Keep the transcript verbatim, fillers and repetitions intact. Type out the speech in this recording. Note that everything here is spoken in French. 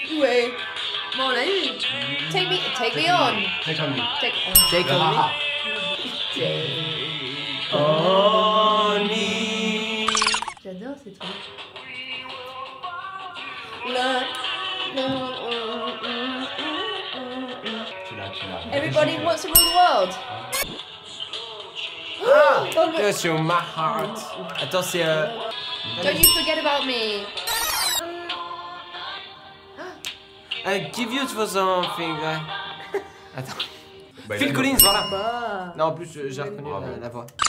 Ouais. Bon, on l'a eu. Take me, take me on. Take on me. Take on. Take on me. Take on me. J'adore ces trucs. Là. Tu l'as, tu l'as. Everybody wants to rule the world. Ah, Oh, mais- Touch your my heart. Attends, c'est euh... Don't you forget about me. I give you for something. uh. Attends. Bah, Phil il a- Collins, voilà. Bah. Non, en plus, euh, j'ai reconnu la, la voix.